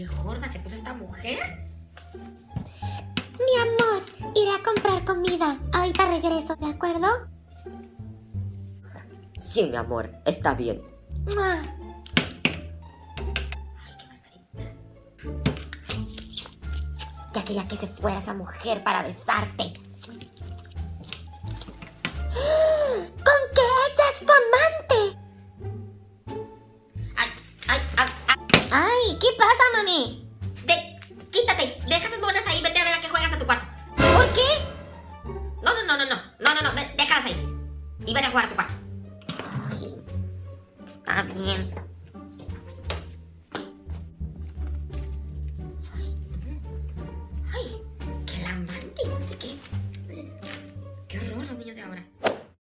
¿Qué gorda se puso esta mujer? Mi amor, iré a comprar comida. Ahorita regreso, ¿de acuerdo? Sí, mi amor, está bien. ¡Mua! Ay, qué barbaridad. Ya quería que se fuera esa mujer para besarte. ¿Con qué echas tu amante? Ay, ay, ay, ay. Ay, ¿qué pasa, mami? Quítate, deja esas monas ahí, vete a ver a qué juegas a tu cuarto. ¿Por qué? No, déjalas ahí. Y vete a jugar a tu cuarto. Ay, está bien.